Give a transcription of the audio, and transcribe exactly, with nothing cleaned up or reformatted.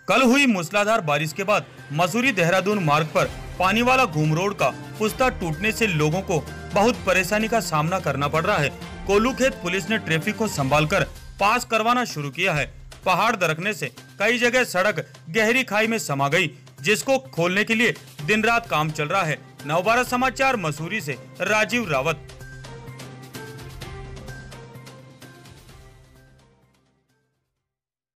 कल हुई मूसलाधार बारिश के बाद मसूरी देहरादून मार्ग पर पानी वाला घूम रोड का पुस्ता टूटने से लोगों को बहुत परेशानी का सामना करना पड़ रहा है। कोल्लूखेत पुलिस ने ट्रैफिक को संभालकर पास करवाना शुरू किया है। पहाड़ दरकने से कई जगह सड़क गहरी खाई में समा गई, जिसको खोलने के लिए दिन रात काम चल रहा है। नवभारत समाचार मसूरी से राजीव रावत।